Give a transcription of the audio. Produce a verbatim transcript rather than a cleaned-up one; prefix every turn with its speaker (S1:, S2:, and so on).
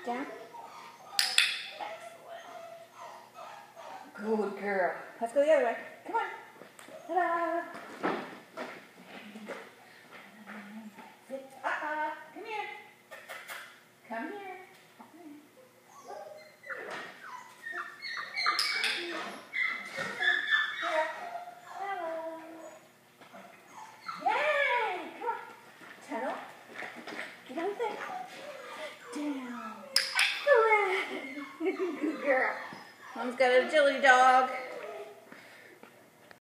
S1: Down. Excellent. Good girl. Let's go the other way. Come on. Ta-da. Uh-uh. Come here. Come here. Get out there. Down. Good girl. Mom's got an agility dog.